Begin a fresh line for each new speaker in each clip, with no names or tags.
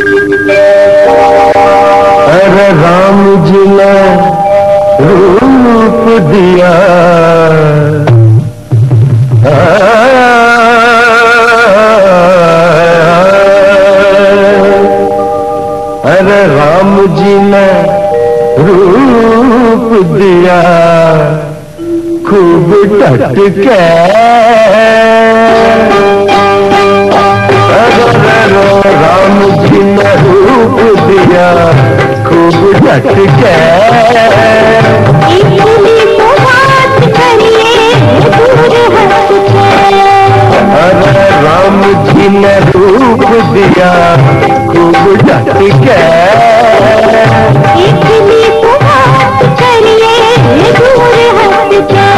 अरे राम जी ने रूप दिया, अरे राम जी ने रूप दिया खूब डट के, राम जी ने रूप दिया खूब डट के।
तो बात करिए दूर हट के,
अरे राम जी ने रूप दिया खूब डट के।
तो बात करिए दूर हट के,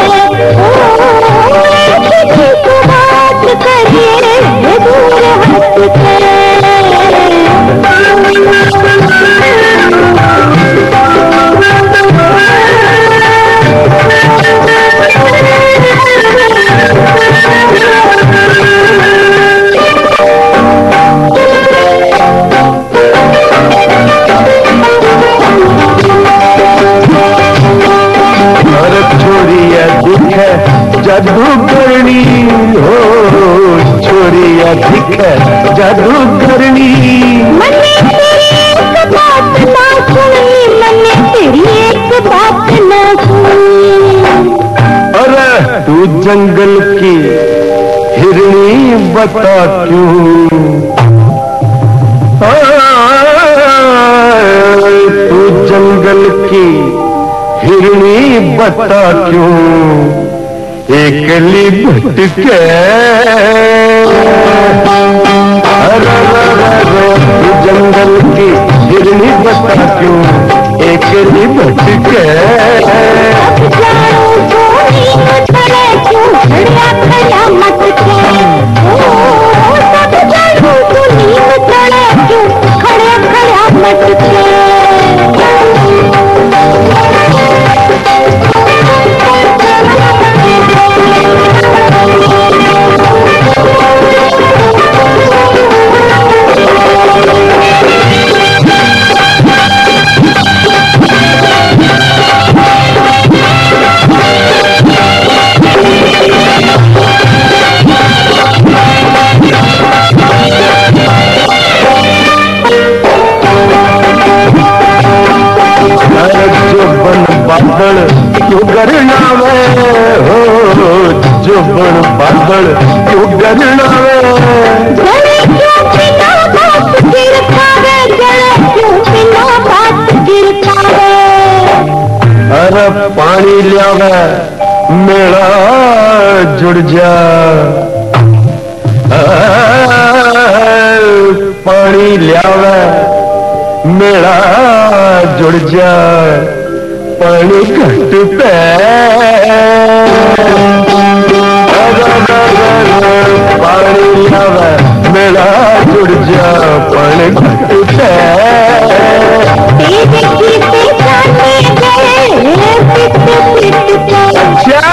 तो बात करिए दूर हट के।
जादूगरनी हो छोरिया दिखे जादूगरनी।
मैंने तेरी एक बात ना सुनी, मैंने तेरी एक बात ना सुनी।
अरे तू जंगल की हिरनी बता क्यों, तू जंगल की हिरनी बता क्यों एकली भटके। तू जंगल की हिरनी बता क्यों एकली भटके। बादल क्यों गरनावे हो, जो बन बादल क्यों गरनावे।
गले क्यों बिना बात गिरकावे, गले क्यों बिना बात गिरकावे।
अरे पानी लियावे मेरा जुड़ जा, पानी लियावे मेरा जुड़ जा पानी घट पे। पानी लियावे मेरा जुड़ जा पानी घट पे। अच्छा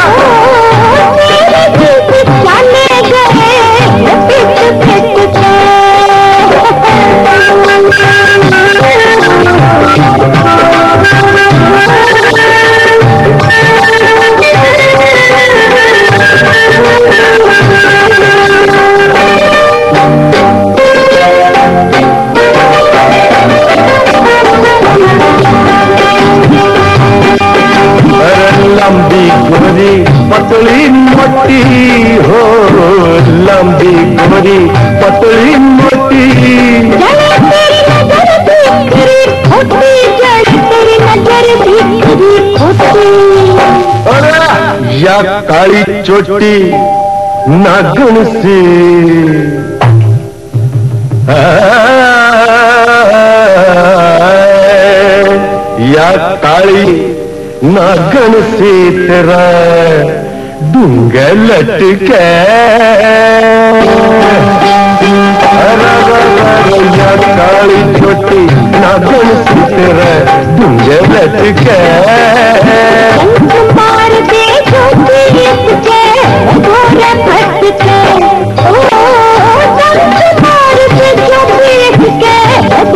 लंबी गोरी पतली मोटी हो, लंबी गोरी पतली मोटी। या काली चोटी नागन सी, या काली नागन सी तेरा डूंगे लटके। या काली छोटी नागन सी तेरा डूंगे लटके।
मार दे छोटी के घोड़े फटके, ओ मार दे छोटी के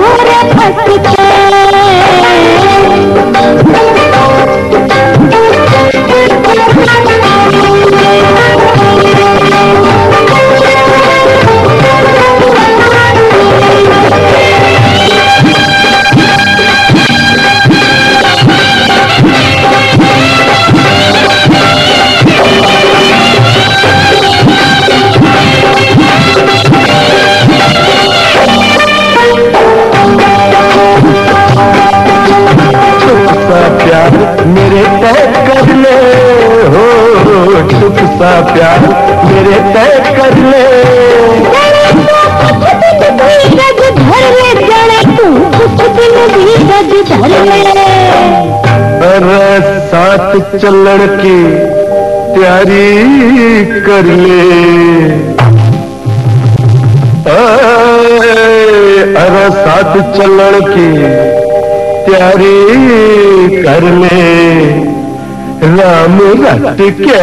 अरे साथ चलण की तैयारी कर ले। अरे साथ चलण की तैयारी कर ले। राम रट के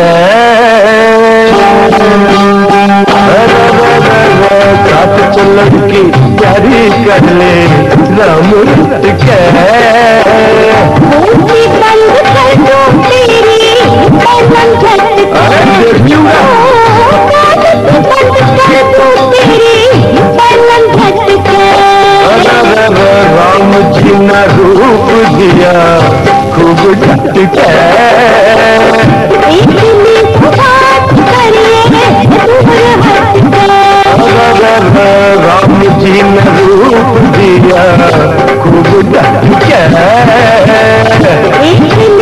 साथ चलण की तैयारी कर ले। राम रट के
बंद कर दो तेरी पलंग झटके। बंद कर दो तेरी पलंग झटके।
राम जी ने रूप दिया खूब झटके।
इतनी बात करिए दूर हटके।
राम जी ने रूप दिया खूब झटके।